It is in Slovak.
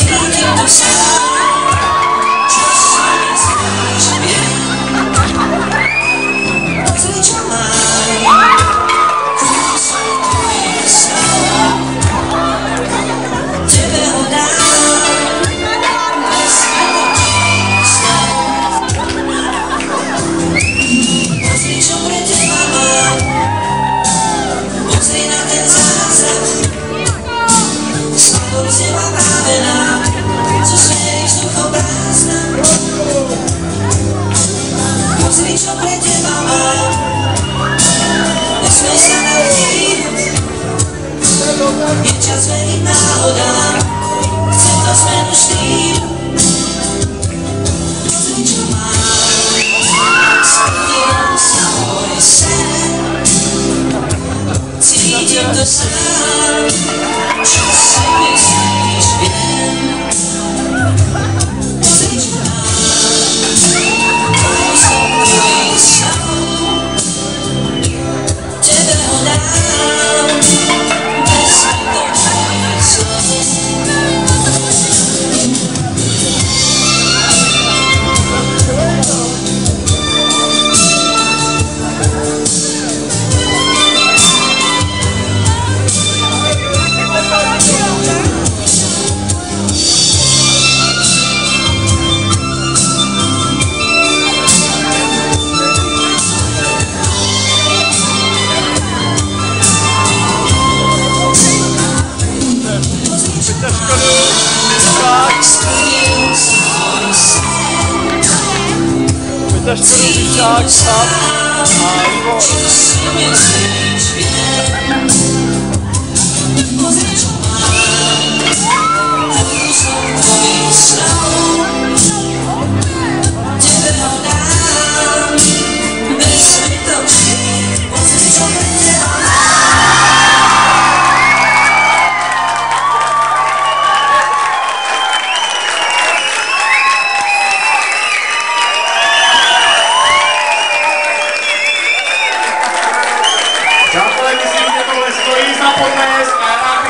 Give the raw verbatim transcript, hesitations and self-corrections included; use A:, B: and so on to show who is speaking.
A: Je čas veriť náhodám, chcem to zmenu štýlu. Pozri, čo mám, splnil sa môj sen. Cítim to sám, čo si myslíš, viem. Pozri, čo mám, tvoj som tvojich snov. Tebe ho dám,
B: Pýtaš Škodu Vyšák, Sam a Ivor.
A: Pozri, čo mám, kúsok tvojich snov. Tebe ho dám, bez zbytočný. Pozri, čo pre teba mám.
C: Přátelé, myslím, že tohle stojí za potlesk.